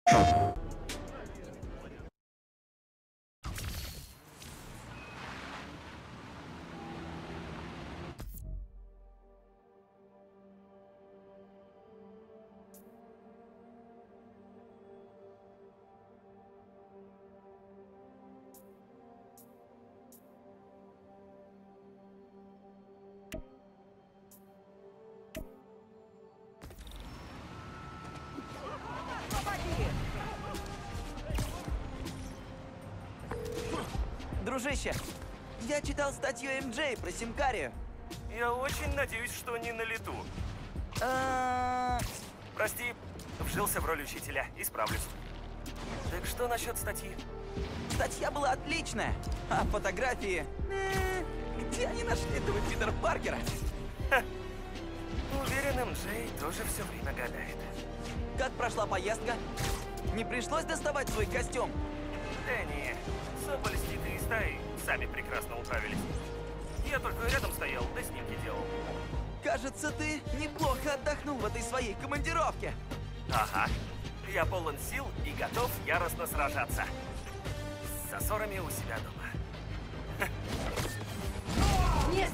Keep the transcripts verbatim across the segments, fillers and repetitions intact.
Дружище, я читал статью эм джей про Симкарию. Я очень надеюсь, что не на лету. А... Прости, вжился в роль учителя, исправлюсь. Так что насчет статьи? Статья была отличная, а фотографии... Э, где они нашли этого Питера Паркера? Ха. Уверен, эм джей тоже все время гадает. Как прошла поездка? Не пришлось доставать свой костюм? Да не, Соболь с Нитой и стаей сами прекрасно управились. Я только рядом стоял, да снимки делал. Кажется, ты неплохо отдохнул в этой своей командировке. Ага. Я полон сил и готов яростно сражаться. С засорами у себя дома. Нет!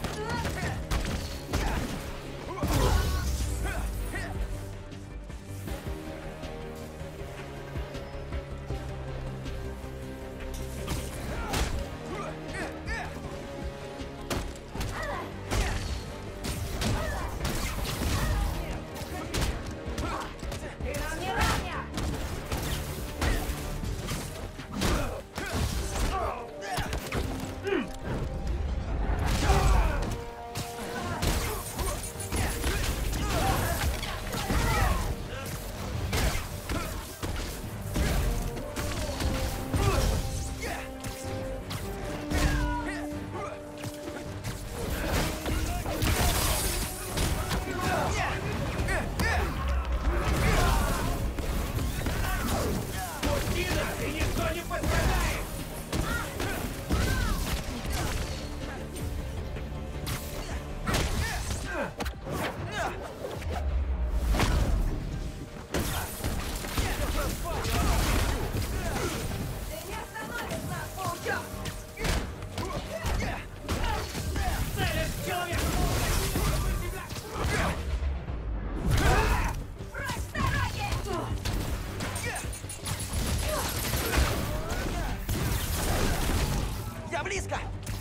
Близко!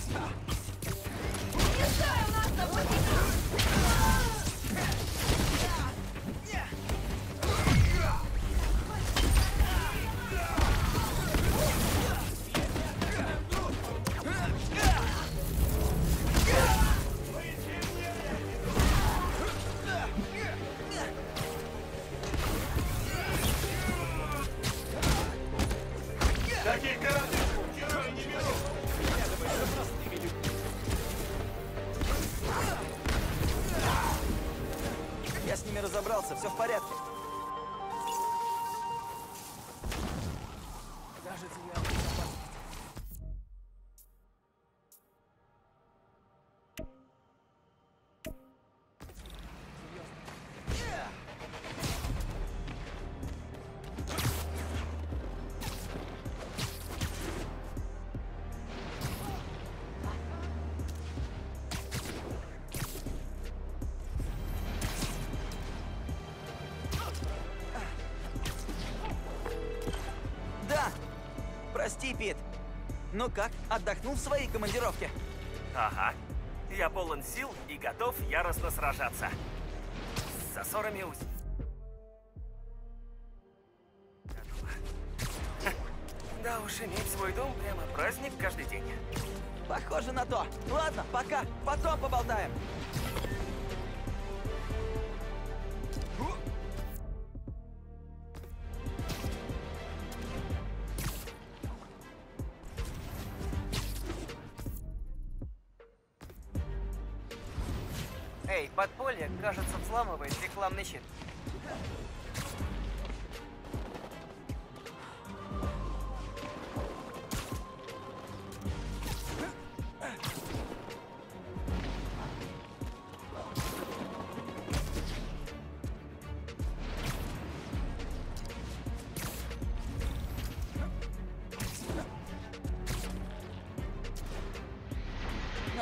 Таких коротышек герои не берут. Я думаю, что просто не видит. Я с ними разобрался, все в порядке. Кажется, я в безопасности. Прости, Пит. Ну как, отдохнул в своей командировке? Ага. Я полон сил и готов яростно сражаться. С засорами у... Да уж, иметь свой дом прямо праздник каждый день. Похоже на то. Ладно, пока. Потом поболтаем. Эй, подполье, кажется, взламывает рекламный щит.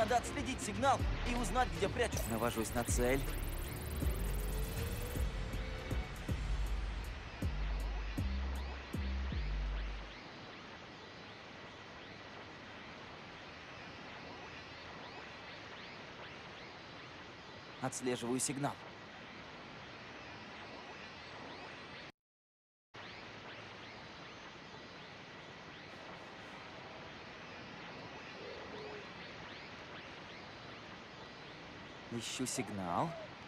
Надо отследить сигнал и узнать, где прячут. Навожусь на цель. Отслеживаю сигнал. Ищу сигнал.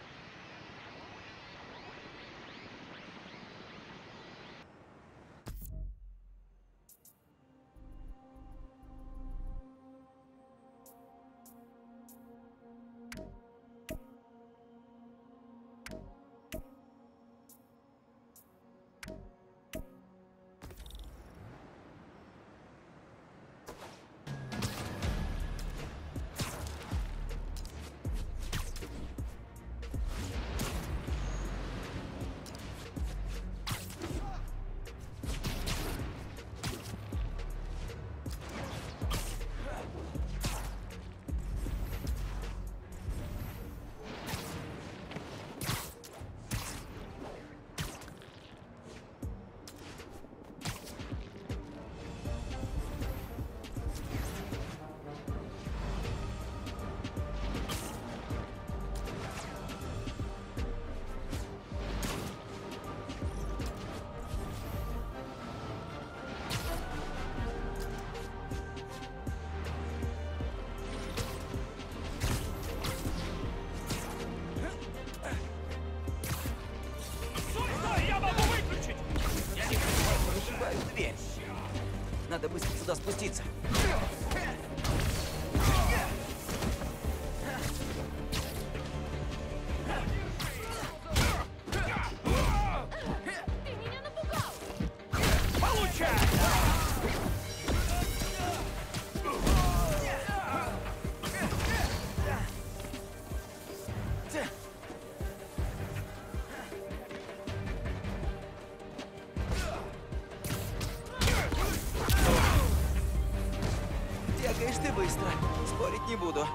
Вышибаю дверь. Надо быстро сюда спуститься. Ты меня напугал! Бегаешь ты быстро. Спорить не буду.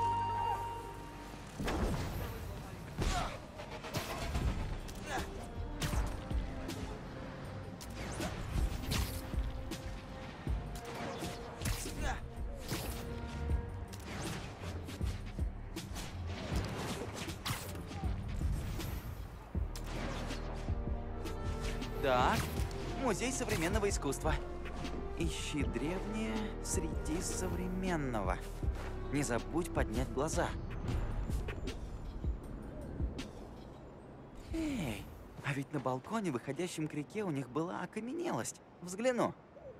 Так, музей современного искусства. Ищи древнее среди современного. Не забудь поднять глаза. Эй, а ведь на балконе, выходящем к реке, у них была окаменелость. Взгляну.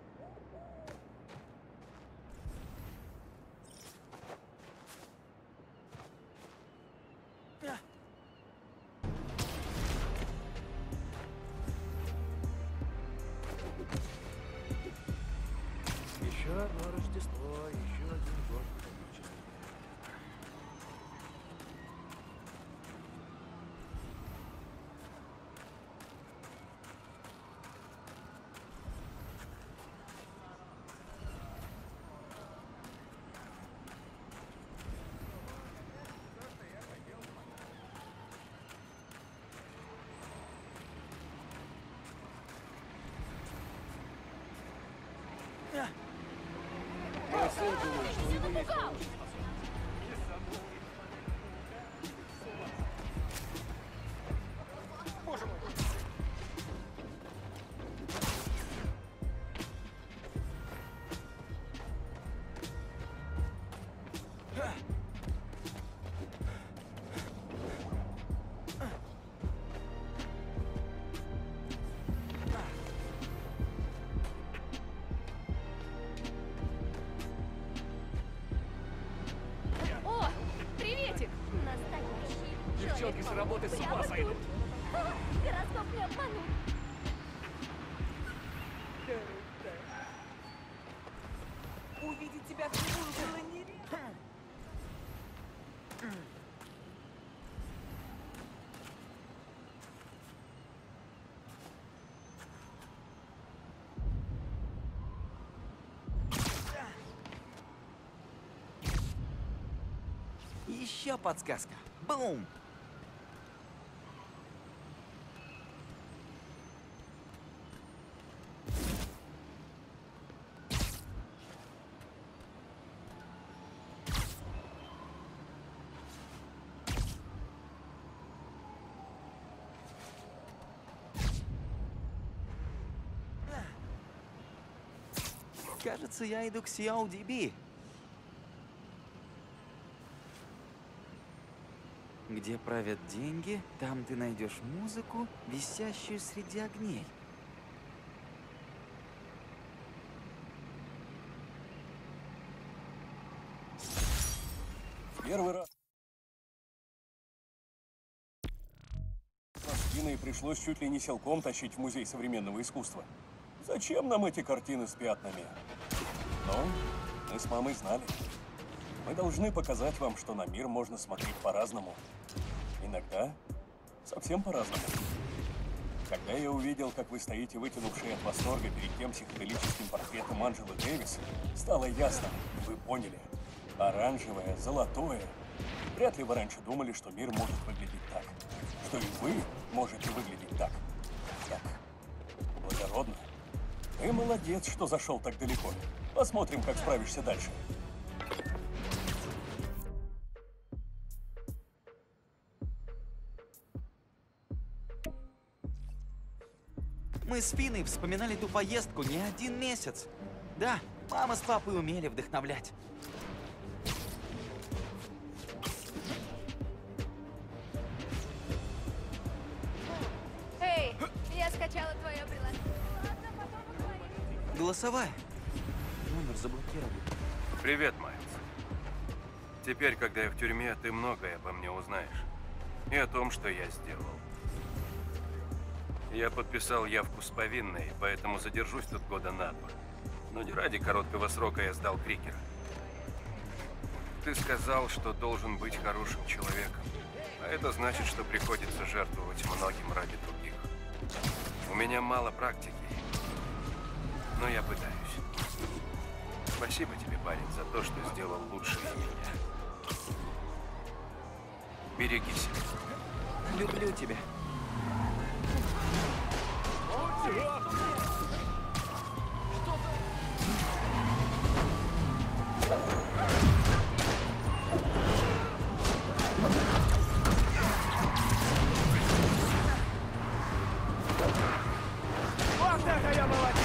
Еще одно Рождество, еще один год. Я сам думаю, что у него есть получше. О, приветик! Настоящий Девчонки с работы с ума Прямо сойдут. тут. А, гороскоп не обманул. Увидеть тебя вживую было нереально. еще подсказка. Бум! Кажется, я иду к си эл ди би. Где правят деньги, там ты найдешь музыку, висящую среди огней. Первый раз с Диной пришлось чуть ли не силком тащить в Музей современного искусства. Зачем нам эти картины с пятнами? Но мы с мамой знали. Мы должны показать вам, что на мир можно смотреть по-разному. Иногда совсем по-разному. Когда я увидел, как вы стоите, вытянувшие от восторга перед тем психоделическим портретом Анджелы Дэвис, стало ясно, вы поняли. Оранжевое, золотое. Вряд ли вы раньше думали, что мир может выглядеть так. Что и вы можете выглядеть так. Так. Благородно. Ты молодец, что зашел так далеко. Посмотрим, как справишься дальше. Мы с Финой вспоминали ту поездку не один месяц. Да, мама с папой умели вдохновлять. Эй, я скачала твое приложение. Ладно, потом поговорим. Голосовая. Номер заблокировали. Привет, Майлз. Теперь, когда я в тюрьме, ты многое обо мне узнаешь. И о том, что я сделал. Я подписал явку с повинной, поэтому задержусь тут года на два. Но не ради короткого срока я сдал Крикера. Ты сказал, что должен быть хорошим человеком. А это значит, что приходится жертвовать многим ради других. У меня мало практики, но я пытаюсь. Спасибо тебе, парень, за то, что сделал лучше меня. Береги себя. Люблю тебя. Вот это я молодец!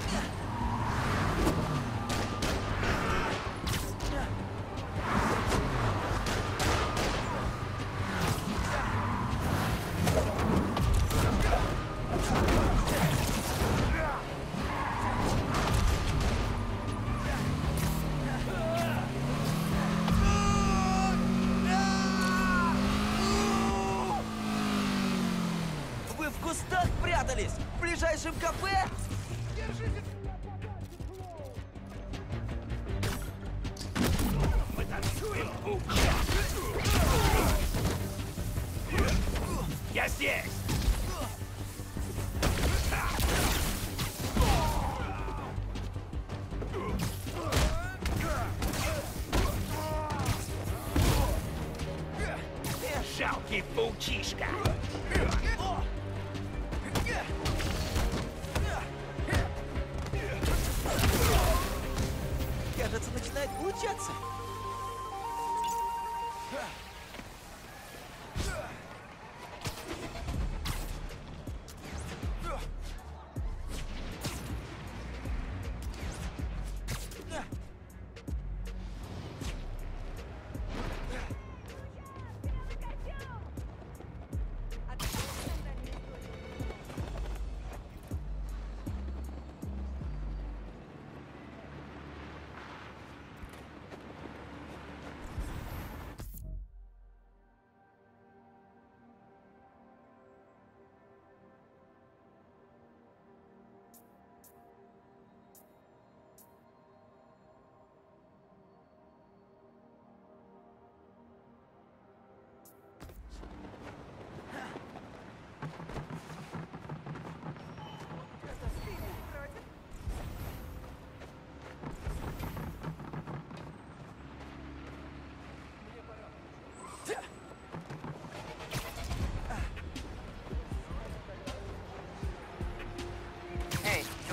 Вы в кустах прятались? В ближайшем кафе? Мы танцуем! Я здесь! Жалкий паучишка! Кажется, начинает получаться.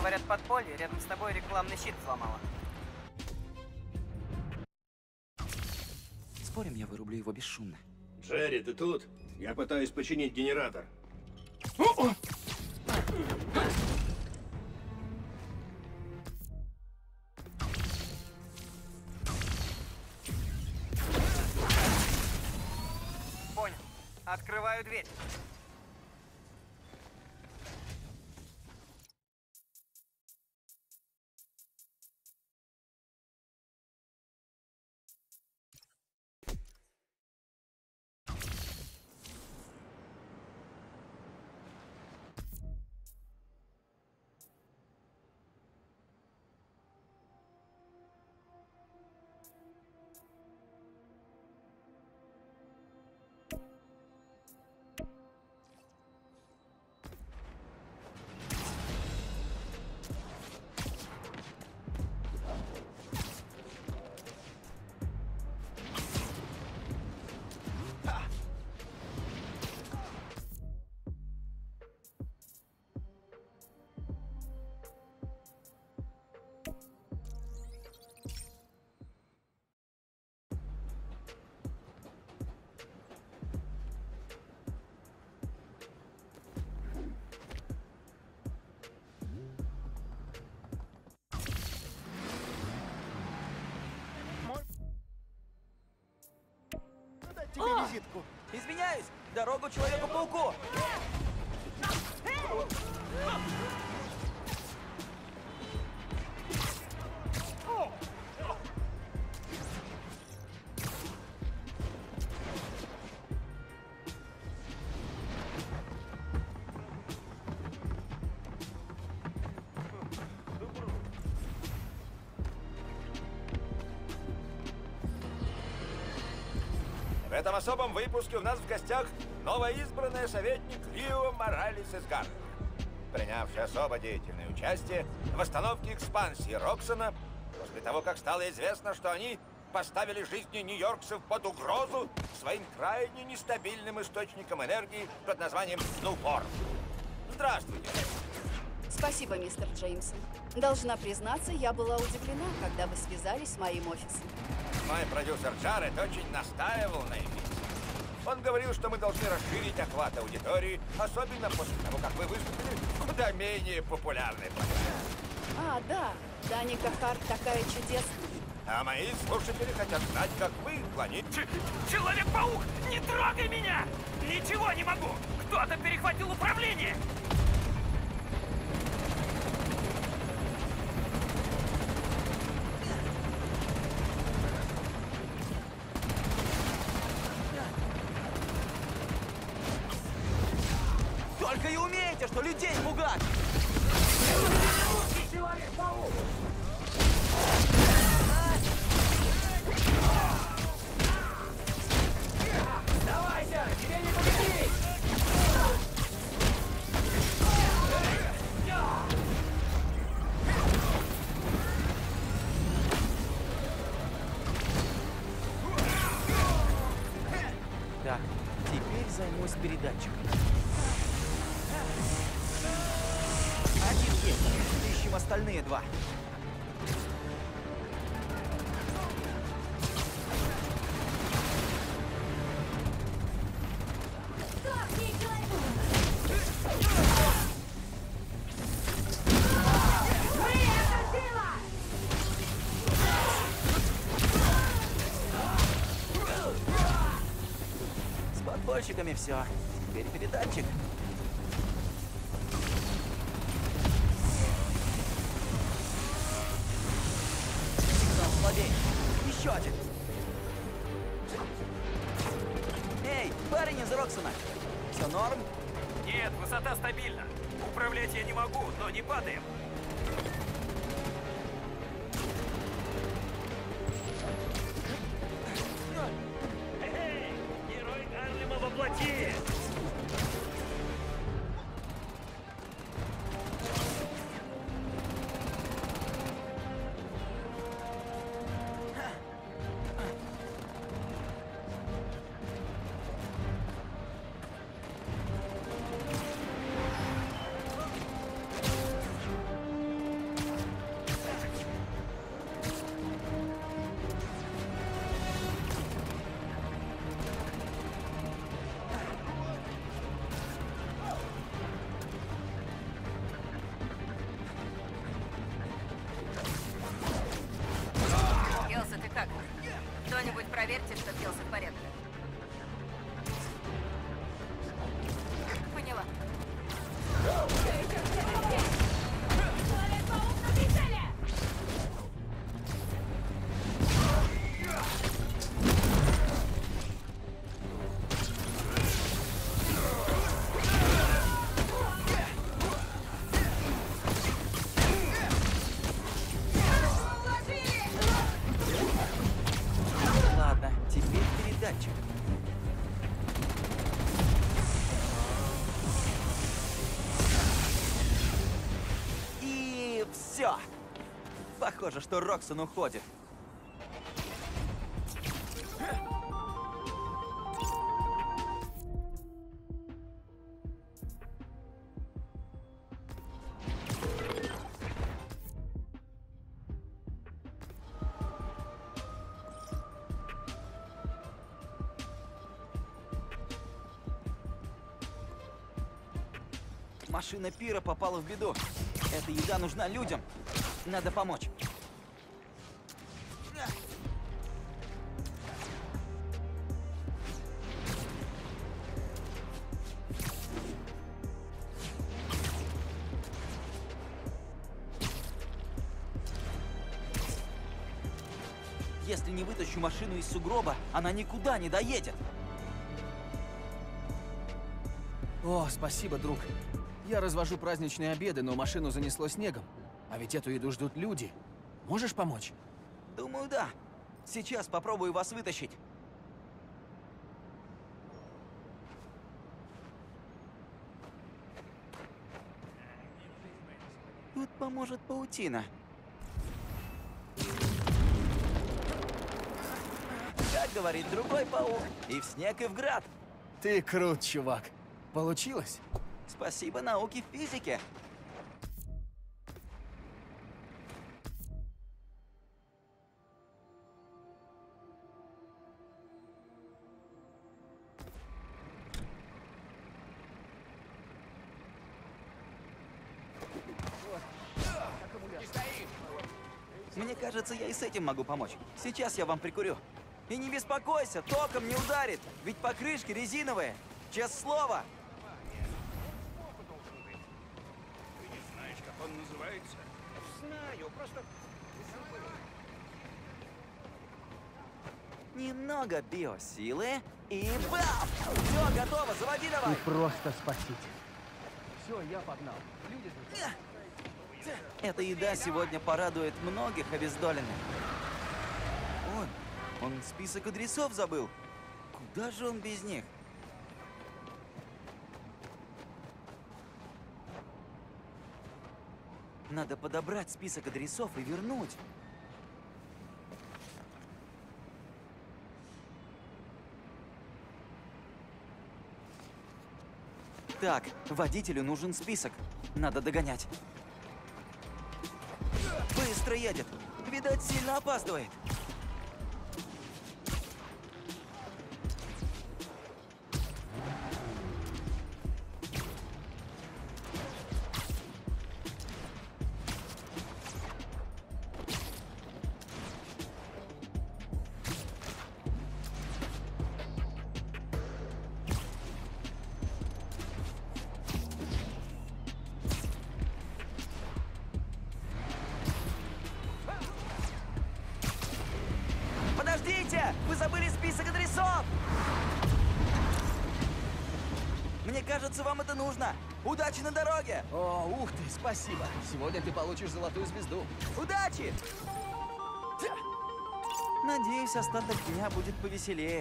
Говорят, подполье рядом с тобой рекламный щит взломало. Спорим, я вырублю его бесшумно. Джерри, ты тут? Я пытаюсь починить генератор. Понял. Открываю дверь. Тебе визитку. Извиняюсь, дорогу Человеку-пауку. В этом особом выпуске у нас в гостях новоизбранный советник Лио Моралес из Гарварда, принявший особо деятельное участие в восстановке экспансии Роксона после того, как стало известно, что они поставили жизни нью-йоркцев под угрозу своим крайне нестабильным источником энергии под названием Нуворм. Здравствуйте. Спасибо, мистер Джеймсон. Должна признаться, я была удивлена, когда вы связались с моим офисом. Мой продюсер Джаред очень настаивал на эффекте. Он говорил, что мы должны расширить охват аудитории, особенно после того, как вы выступили в куда менее популярной программе. А, да, Даника Харт такая чудесная. А мои слушатели хотят знать, как вы планируете... Человек-паук, не трогай меня! Ничего не могу! Кто-то перехватил управление! Только и умеете, что людей пугать! Человек-паук! Давайся! Тебе не победить! Так, теперь займусь передатчиком. Один есть. Ищем остальные два. С подпольщиками все. Теперь передатчик. Слабее. Еще один. Эй, парень из Роксона. Все норм? Нет, высота стабильна. Управлять я не могу, но не падаем. Эй, герой Гарлема воплоти! Проверьте, что Келси в порядке. Поняла. Человек-паук на прицеле! Ладно, теперь передатчик. И все. Похоже, что Роксон уходит. Машина Пира попала в беду. Эта еда нужна людям. Надо помочь. Если не вытащу машину из сугроба, она никуда не доедет. О, спасибо, друг. Я развожу праздничные обеды, но машину занесло снегом. А ведь эту еду ждут люди. Можешь помочь? Думаю, да. Сейчас попробую вас вытащить. Тут поможет паутина. Как говорит другой паук, и в снег, и в град. Ты крут, чувак. Получилось? Спасибо науке физике. Мне кажется, я и с этим могу помочь. Сейчас я вам прикурю. И не беспокойся, током не ударит, ведь покрышки резиновые. Честное слово. Ты не знаешь, как он называется? Знаю, просто... Немного биосилы и бам! Все, готово, заводи давай! Просто спаситель. Все, я погнал. Люди... Эта еда сегодня порадует многих обездоленных. Он, он список адресов забыл. Куда же он без них? Надо подобрать список адресов и вернуть. Так, водителю нужен список. Надо догонять. Быстро едет. Видать, сильно опаздывает. Подождите! Вы забыли список адресов! Мне кажется, вам это нужно. Удачи на дороге! О, ух ты, спасибо. Сегодня ты получишь золотую звезду. Удачи! Надеюсь, остаток дня будет повеселее.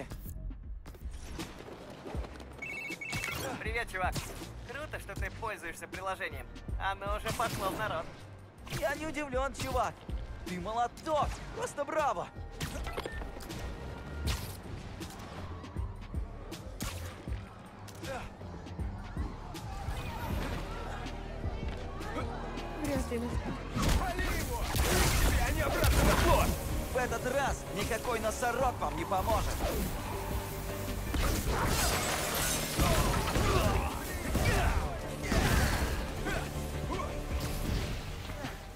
Привет, чувак. Круто, что ты пользуешься приложением. Оно уже пошло в народ. Я не удивлен, чувак. Ты молоток! Просто браво! Вряд ли. Они обратно на флот! В этот раз никакой носорог вам не поможет!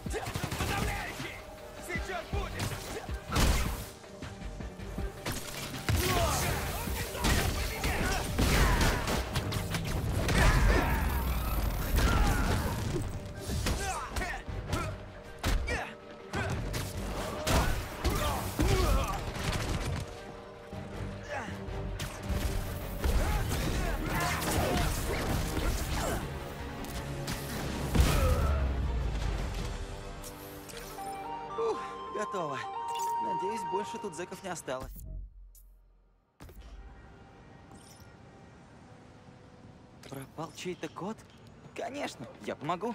Подавляющий! Сейчас будет! готово. Надеюсь, больше тут зэков не осталось. Пропал чей-то код? Конечно, я помогу.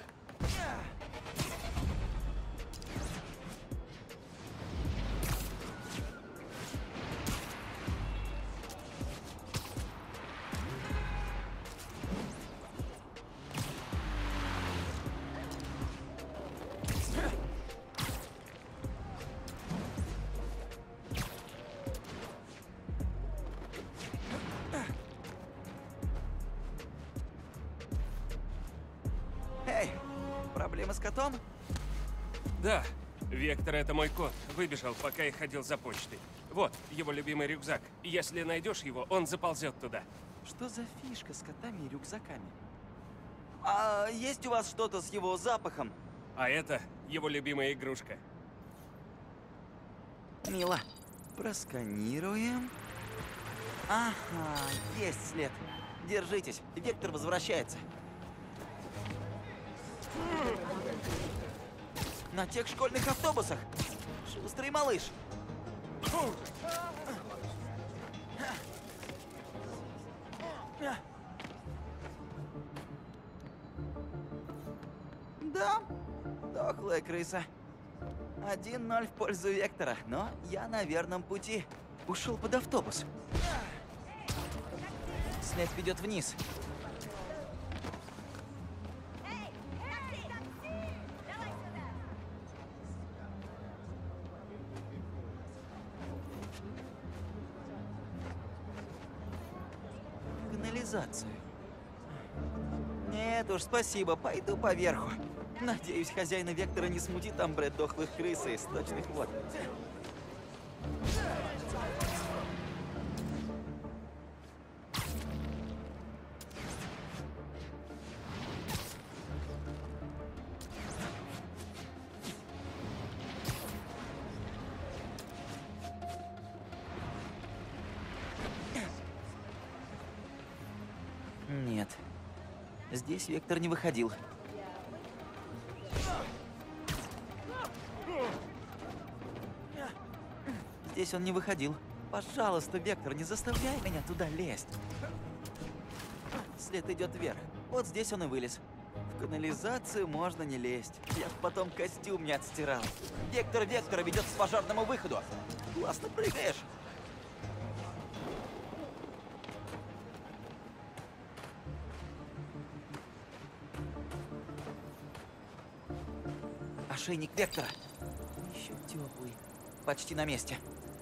Эй, проблемы с котом? Да, Вектор — это мой кот. Выбежал, пока я ходил за почтой. Вот, его любимый рюкзак. Если найдешь его, он заползет туда. Что за фишка с котами и рюкзаками? А есть у вас что-то с его запахом? А это его любимая игрушка. Мило. Просканируем. Ага, есть след. Держитесь, Вектор возвращается. На тех школьных автобусах. Шустрый малыш. Да, дохлая крыса. один ноль в пользу Вектора, но я на верном пути. Ушел под автобус. След ведет вниз. Канализацию. Нет уж, спасибо, пойду поверху. Надеюсь, хозяина Вектора не смутит там бред дохлых крыс и сточных вод. Нет, здесь Вектор не выходил. Здесь он не выходил. Пожалуйста, Вектор, не заставляй меня туда лезть. След идет вверх. Вот здесь он и вылез. В канализацию можно не лезть. Я потом костюм не отстирал. Вектор Вектора ведет к пожарному выходу. Классно прыгаешь. Ошейник Вектора. Еще теплый. Почти на месте.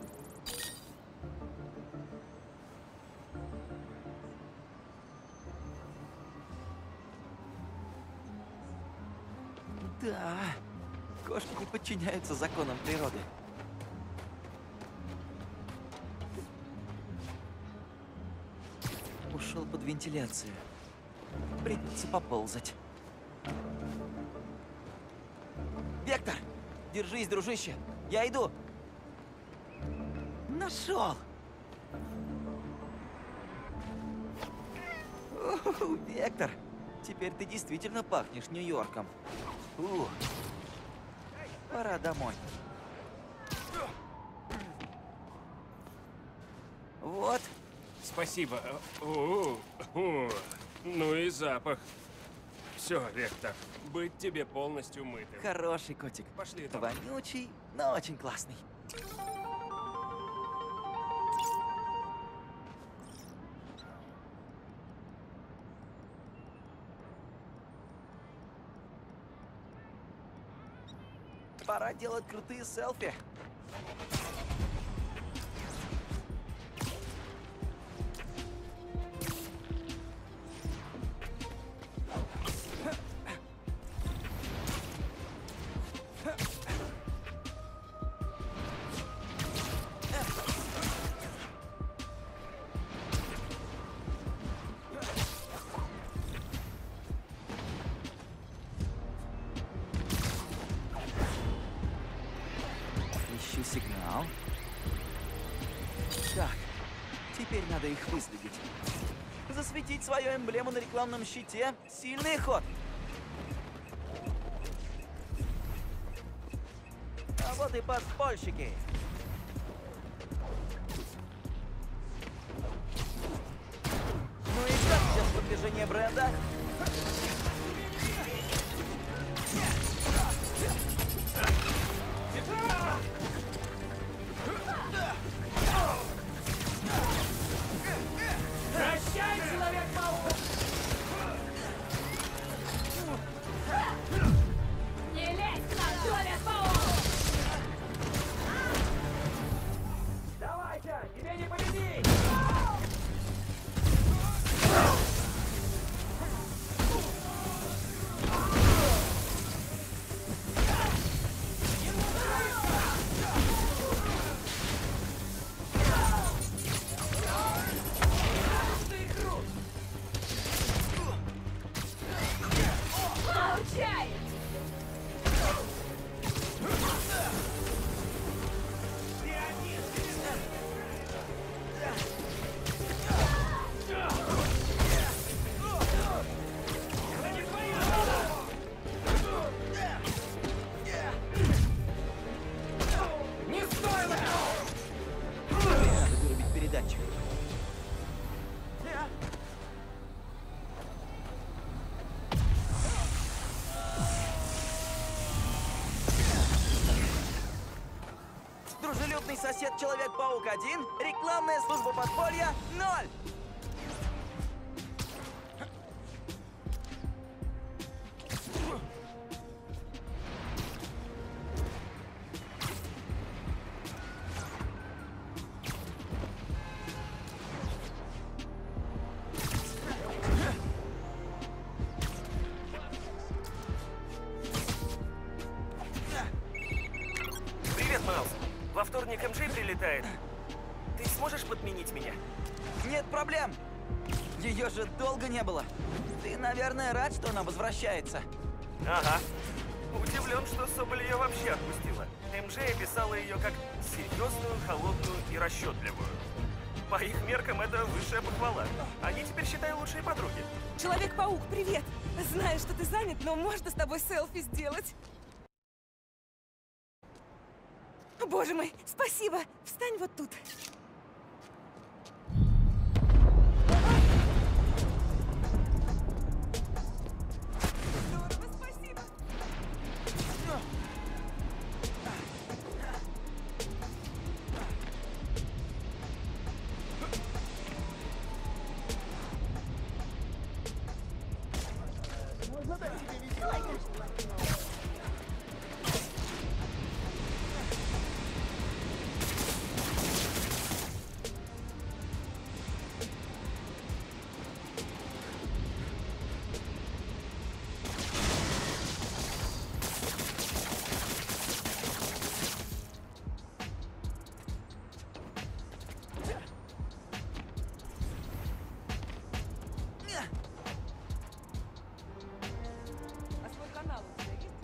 Да, кошки не подчиняются законам природы. Ушел под вентиляцию. Придется поползать. Вектор! Держись, дружище! Я иду! Нашел! У-ху-ху, Вектор! Теперь ты действительно пахнешь Нью-Йорком. Ух. Пора домой. Вот. Спасибо. О, о, ну и запах. Все, Вектор, быть тебе полностью мытым. Хороший котик. Пошли домой. Вонючий, но очень классный. Пора делать крутые селфи. Ищу сигнал. Так, теперь надо их выследить. Засветить свою эмблему на рекламном щите. Сильный ход. А вот и подпольщики. Ну и как сейчас продвижение бренда? Прощай, Человек-паук! Не лезь к нам, Человек-паук! Давайте, тебе не победить! Получай! Не стоило! Надо вырубить передатчик. Дружелюбный сосед Человек-паук один, рекламная служба подполья ноль. Привет, Майлз. Во вторник эм джей прилетает. Ты сможешь подменить меня? Нет проблем. Ее же долго не было. Ты, наверное, рад, что она возвращается. Ага. Удивлен, что Соболь ее вообще отпустила. эм джей описала ее как серьезную, холодную и расчетливую. По их меркам это высшая похвала. Они теперь, считай, лучшие подруги. Человек-паук, привет! Знаю, что ты занят, но можно с тобой селфи сделать? Боже мой, спасибо! Встань вот тут. Здорово, спасибо! А свой канал у тебя есть?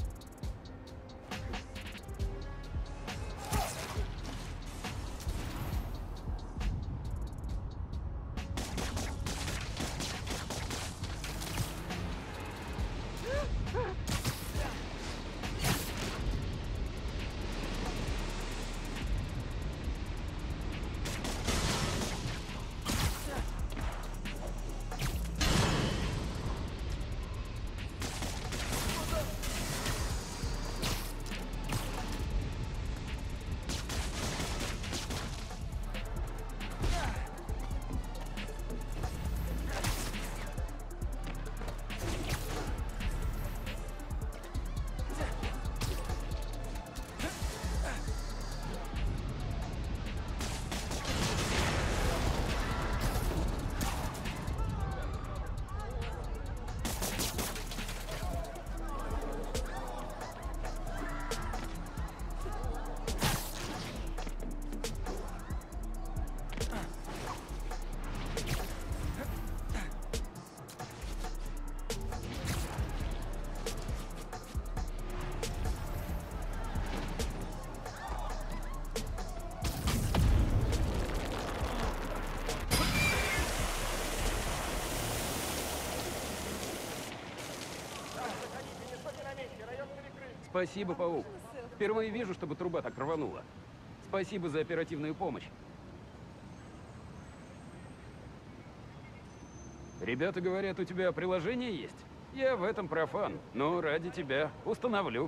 Спасибо, паук. Впервые вижу, чтобы труба так рванула. Спасибо за оперативную помощь. Ребята говорят, у тебя приложение есть? Я в этом профан, но ради тебя установлю.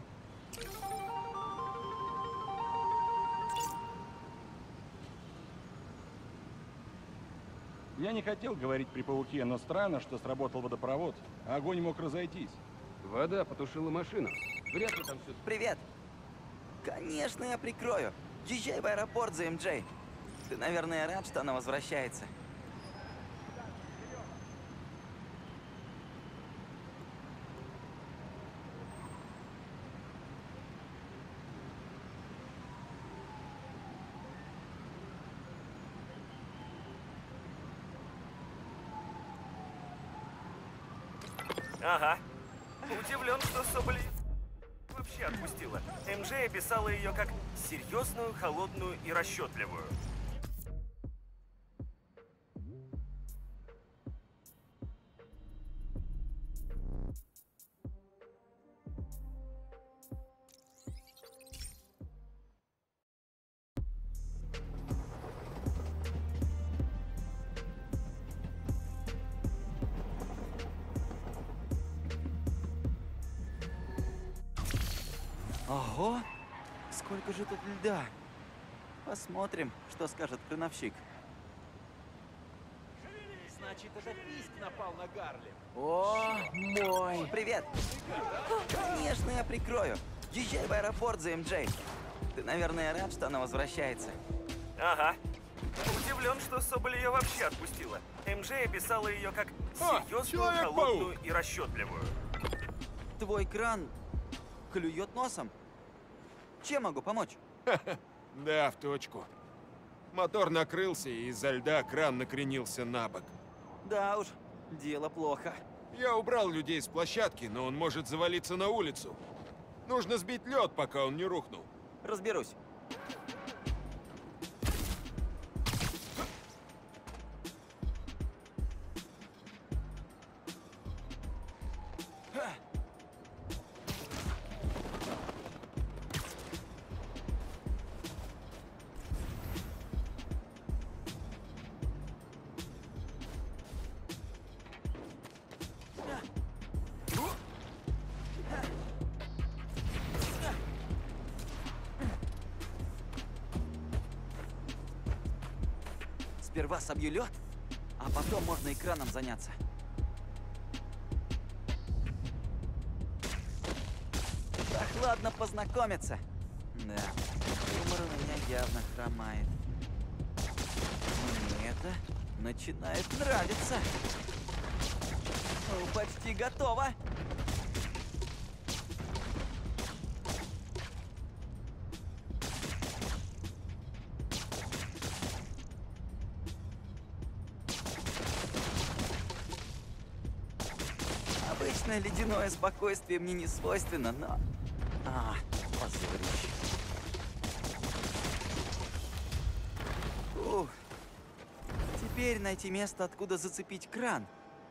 Я не хотел говорить при пауке, но странно, что сработал водопровод, а огонь мог разойтись. Вода потушила машину. Вряд ли там все... Привет. Конечно, я прикрою. Езжай в аэропорт за эм джей. Ты, наверное, рад, что она возвращается. Ага. Удивлен, что Соболь вообще отпустила. эм джей описала ее как серьезную, холодную и расчетливую. Ого! Сколько же тут льда! Посмотрим, что скажет крановщик. Значит, это Фиск напал на Гарлем. О, мой! Привет! Конечно, я прикрою. Езжай в аэропорт за эм джей. Ты, наверное, рад, что она возвращается. Ага. Удивлен, что Соболь ее вообще отпустила. эм джей описала ее как серьезную, холодную и расчетливую. Твой кран клюет носом. Чем могу помочь? Да, в точку. Мотор накрылся, и из-за льда кран накренился на бок. Да уж, дело плохо. Я убрал людей с площадки, но он может завалиться на улицу. Нужно сбить лед, пока он не рухнул. Разберусь. Сперва собью лед, а потом можно экраном заняться. Прохладно познакомиться. Да, юмор у меня явно хромает. Мне это начинает нравиться. Ну, почти готово. Обычное ледяное спокойствие мне не свойственно, но... А, позорище. Ух. Теперь найти место, откуда зацепить кран.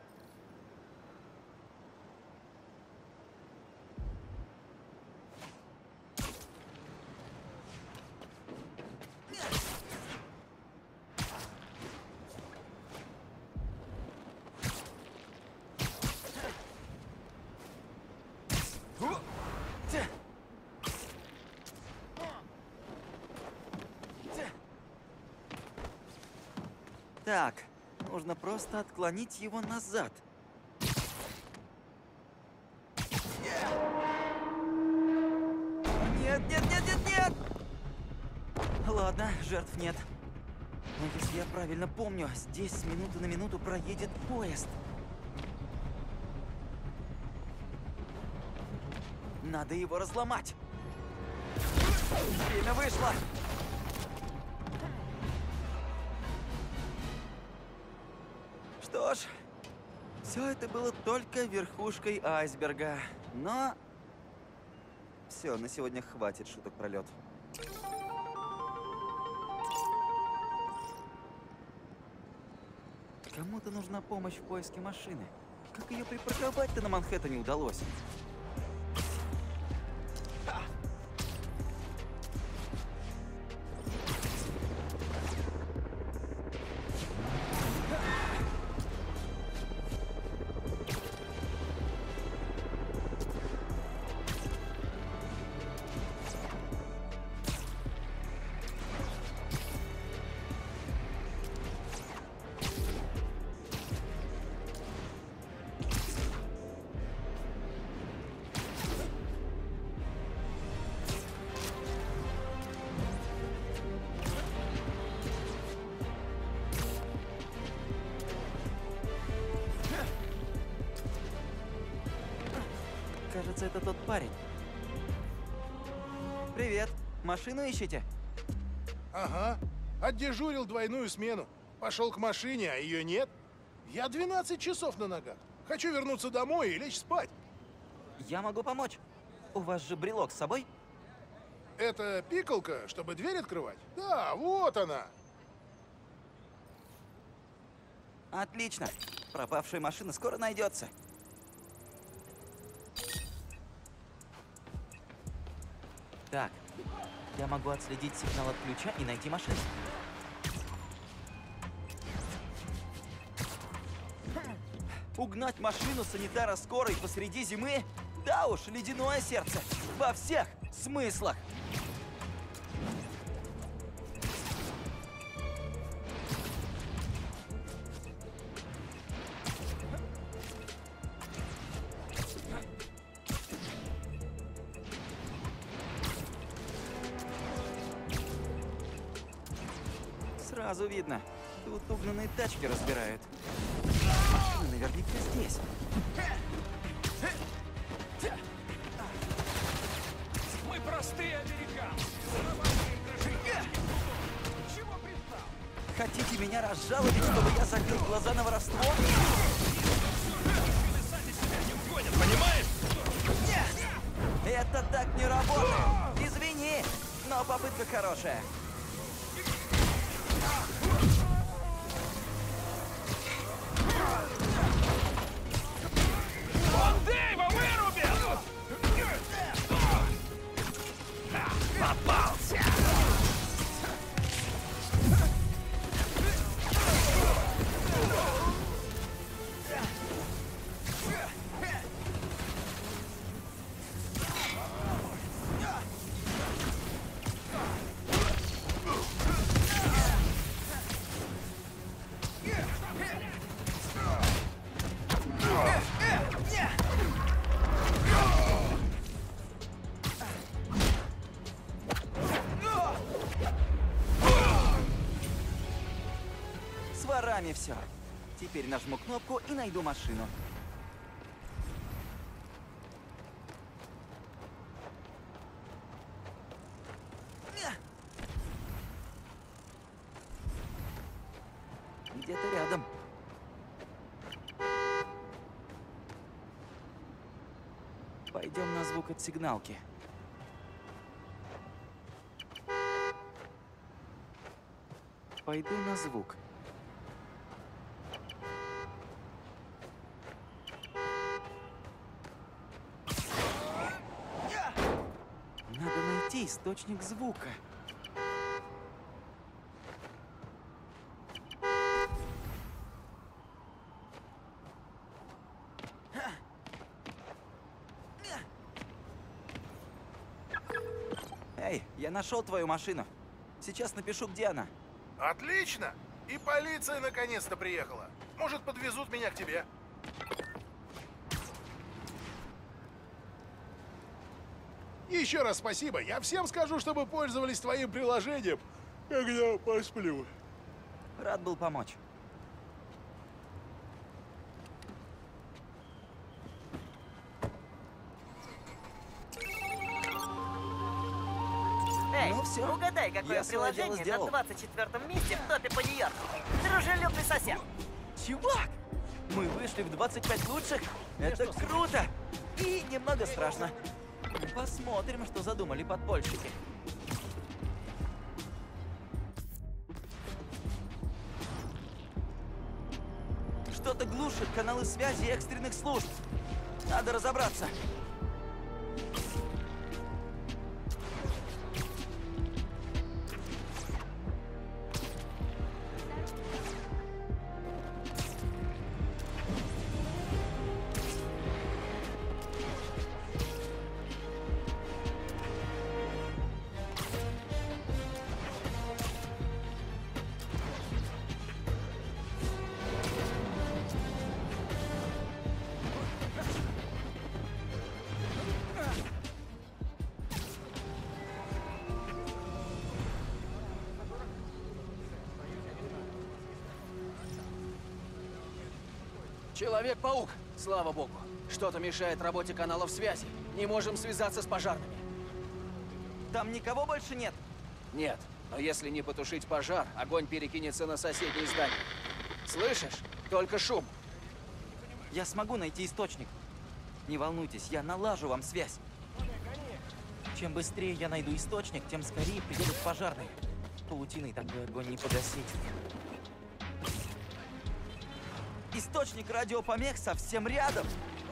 Так, нужно просто отклонить его назад. Нет, нет, нет, нет, нет! Ладно, жертв нет. Но если я правильно помню, здесь с минуты на минуту проедет поезд. Надо его разломать. Время вышло. Что ж, все это было только верхушкой айсберга. Но все, на сегодня хватит шуток про лед. Кому-то нужна помощь в поиске машины. Как ее припарковать-то на Манхэттене удалось? Кажется, это тот парень. Привет. Машину ищете? Ага. Отдежурил двойную смену. Пошел к машине, а ее нет. Я двенадцать часов на ногах. Хочу вернуться домой и лечь спать. Я могу помочь. У вас же брелок с собой? Это пикалка, чтобы дверь открывать? Да, вот она. Отлично. Пропавшая машина скоро найдется. Так, я могу отследить сигнал от ключа и найти машину. Угнать машину санитара скорой посреди зимы? Да уж, ледяное сердце. Во всех смыслах. Сразу видно. Тут угнанные тачки разбирают. Машина наверняка здесь. Мы простые американцы. Чего пристал? Хотите меня разжаловать, чтобы я закрыл глаза на воровство? Понимаешь? Это так не работает. Извини, но попытка хорошая. Он Дэйва вырубил! Попался! С ворами все. Теперь нажму кнопку и найду машину. Где-то рядом. Пойдем на звук от сигналки. Пойду на звук. Надо найти источник звука. Эй, я нашел твою машину. Сейчас напишу, где она. Отлично! И полиция наконец-то приехала. Может, подвезут меня к тебе? Еще раз спасибо. Я всем скажу, чтобы пользовались твоим приложением, когда посплю. Рад был помочь. Эй, Ну всё, угадай, какое я своё дело приложение на сделал. двадцать четвёртом месте в топе по Нью-Йорку. Дружелюбный сосед. Чувак, мы вышли в двадцать пять лучших. Это круто! И немного страшно. Посмотрим, что задумали подпольщики. Что-то глушит каналы связи экстренных служб. Надо разобраться. Человек-паук, слава богу. Что-то мешает работе каналов связи. Не можем связаться с пожарными. Там никого больше нет? Нет. Но если не потушить пожар, огонь перекинется на соседние здания. Слышишь? Только шум. Я смогу найти источник. Не волнуйтесь, я налажу вам связь. Чем быстрее я найду источник, тем скорее приедут пожарные. Паутиной такой огонь не погасить. Источник радиопомех совсем рядом.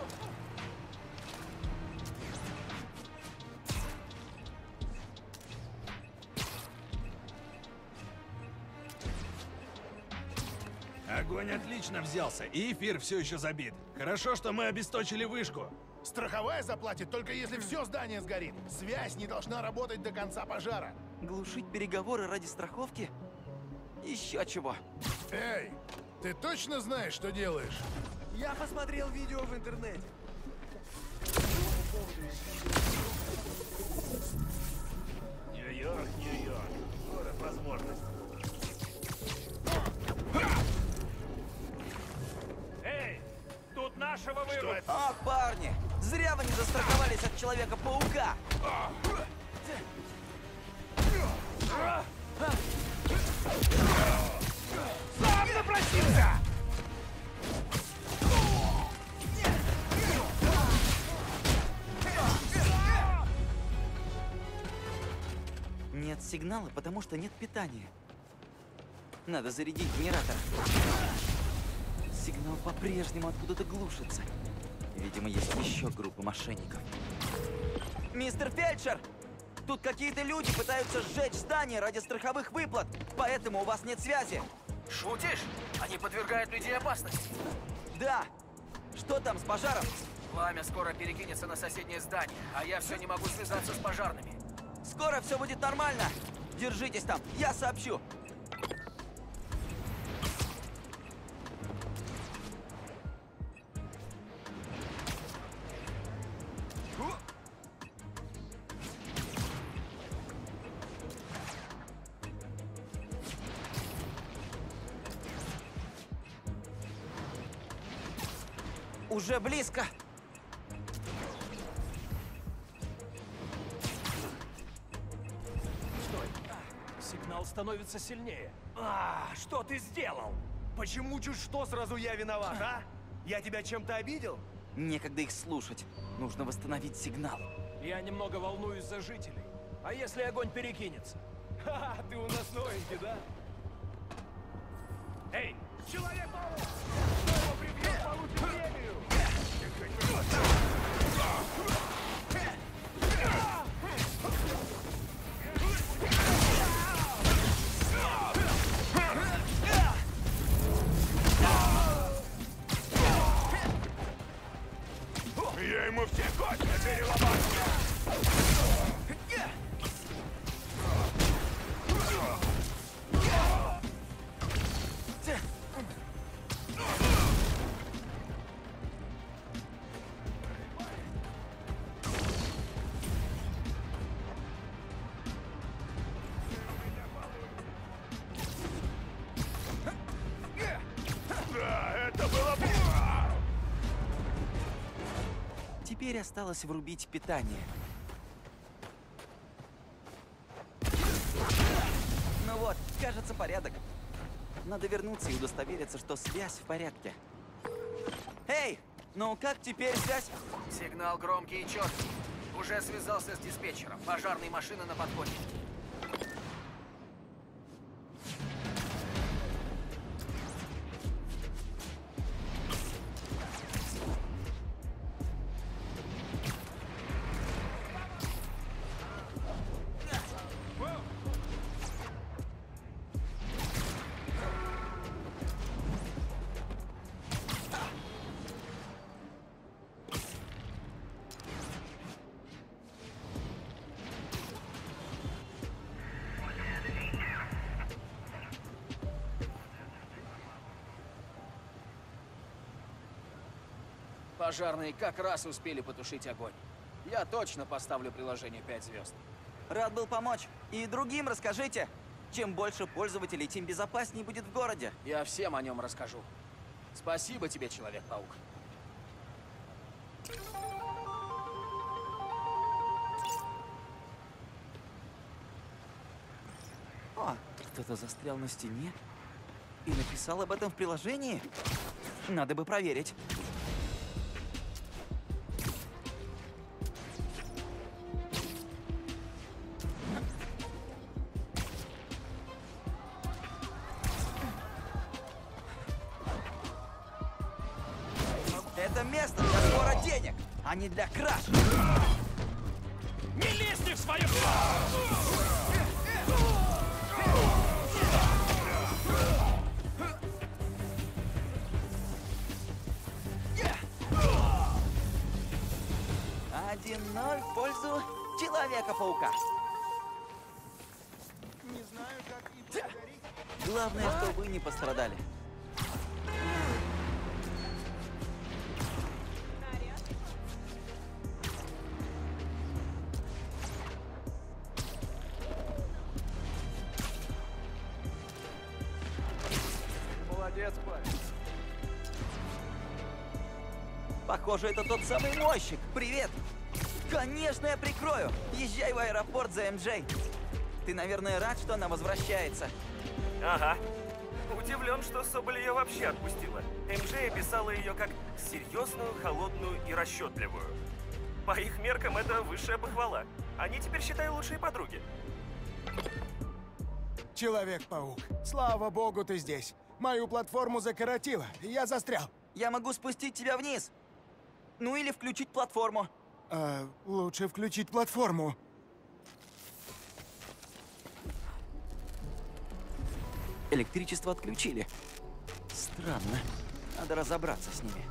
Огонь отлично взялся, и эфир все еще забит. Хорошо, что мы обесточили вышку. Страховая заплатит только если все здание сгорит. Связь не должна работать до конца пожара. Глушить переговоры ради страховки? Еще чего. Эй, ты точно знаешь, что делаешь? Я посмотрел видео в интернете. Нью-Йорк, Нью-Йорк. Город возможностей. Эй, тут нашего выруб. О, парни, зря вы не застраховались от Человека-паука. Сам напросился! Нет сигнала, потому что нет питания. Надо зарядить генератор. Сигнал по-прежнему откуда-то глушится. Видимо, есть еще группа мошенников. Мистер Фельдшер! Тут какие-то люди пытаются сжечь здание ради страховых выплат, поэтому у вас нет связи. Шутишь? Они подвергают людей опасности. Да. Что там с пожаром? Пламя скоро перекинется на соседнее здание, а я все не могу связаться с пожарными. Скоро все будет нормально. Держитесь там, я сообщу. Уже близко. Стой. Сигнал становится сильнее. А, что ты сделал? Почему чуть что сразу я виноват, а? Я тебя чем-то обидел? Некогда их слушать. Нужно восстановить сигнал. Я немного волнуюсь за жителей. А если огонь перекинется? Ха, ты у нас новенький, да? Эй, Человек-паук! Кто его прибьет, получит премию! Я ему все кости переломаю! Теперь осталось врубить питание. Ну вот, кажется, порядок. Надо вернуться и удостовериться, что связь в порядке. Эй, ну как теперь связь? Сигнал громкий и четкий. Уже связался с диспетчером. Пожарные машины на подходе. Пожарные как раз успели потушить огонь. Я точно поставлю приложение пять звезд. Рад был помочь. И другим расскажите. Чем больше пользователей, тем безопаснее будет в городе. Я всем о нем расскажу. Спасибо тебе, Человек-паук. О, кто-то застрял на стене и написал об этом в приложении. Надо бы проверить. Это место для сбора денег, а не для краж. Не лезьте в свою... один ноль в пользу Человека-паука. Не знаю, как им благодарить. Главное, что вы не пострадали. Молодец, парень. Похоже, это тот самый мойщик. Привет! Конечно, я прикрою. Езжай в аэропорт за эм джей. Ты, наверное, рад, что она возвращается. Ага. Удивлен, что Соболь ее вообще отпустила. эм джей описала ее как серьезную, холодную и расчетливую. По их меркам это высшая похвала. Они теперь, считай, лучшие подруги. Человек-паук, слава богу, ты здесь. Мою платформу закоротило, и я застрял. Я могу спустить тебя вниз. Ну или включить платформу. А, лучше включить платформу. Электричество отключили. Странно. Надо разобраться с ними.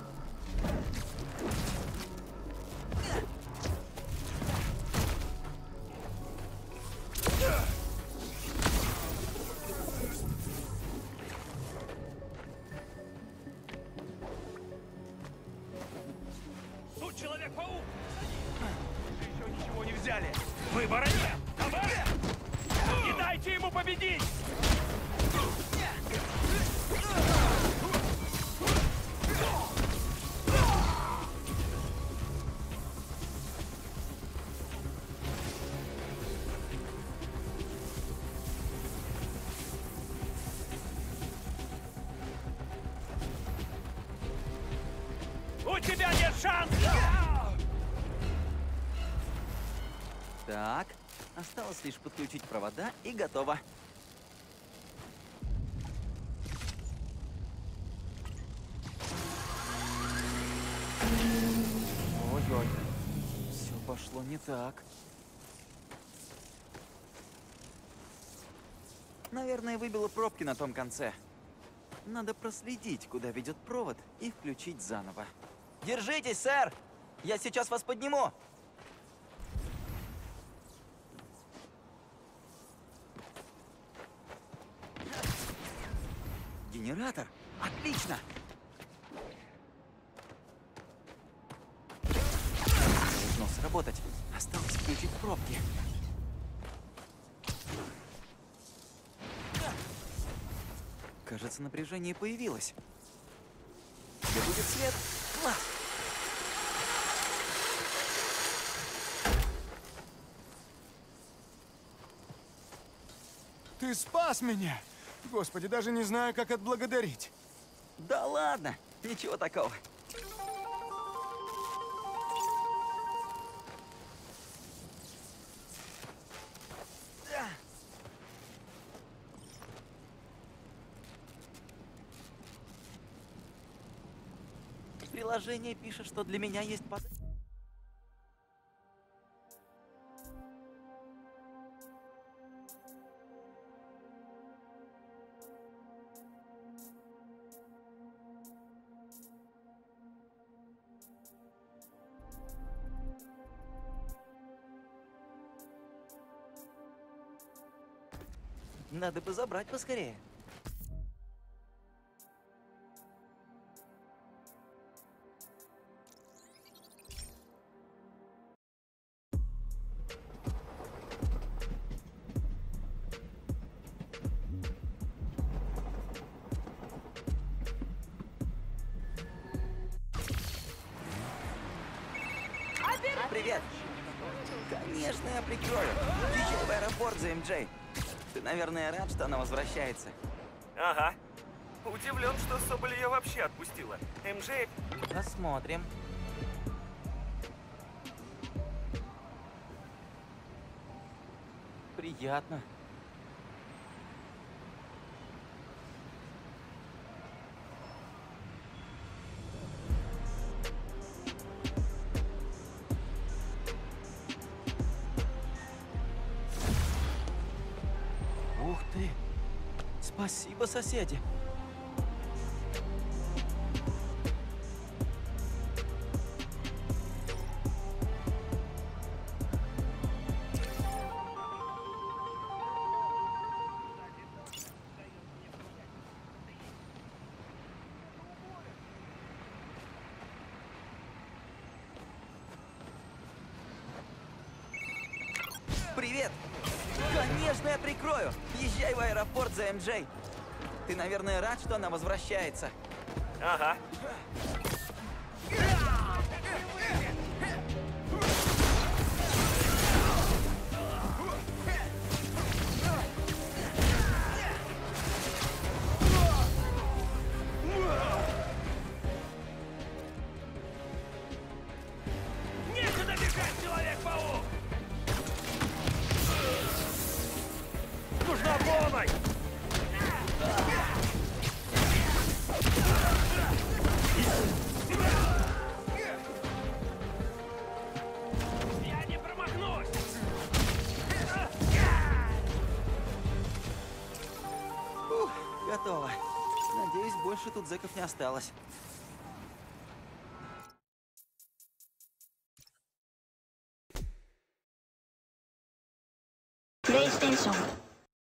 Тут Человек-паук! Еще ничего не взяли! Выбора нет! Давай! Не дайте ему победить! У тебя нет шанса! Так, осталось лишь подключить провода и готово. Ой-ой, все пошло не так. Наверное, выбило пробки на том конце. Надо проследить, куда ведет провод, и включить заново. Держитесь, сэр! Я сейчас вас подниму! Генератор? Отлично! Должно сработать. Осталось включить пробки. Кажется, напряжение появилось. Где будет свет? Класс! Ты спас меня! Господи, даже не знаю, как отблагодарить. Да ладно, ничего такого. Приложение пишет, что для меня есть под... Надо бы забрать поскорее. Привет! Конечно, я прикрою. Езжай в аэропорт за эм джей. Ты, наверное, рад, что она возвращается. Ага. Удивлен, что Соболь ее вообще отпустила. эм джей... Посмотрим. Приятно. Ух ты! Спасибо, соседи! Привет! Конечно, я прикрою! Езжай в аэропорт за эм джей. Ты, наверное, рад, что она возвращается. Ага. Некуда бежать, Человек-паук! Нужна помощь! Я не промахнусь! Ух, готово. Надеюсь, больше тут зэков не осталось.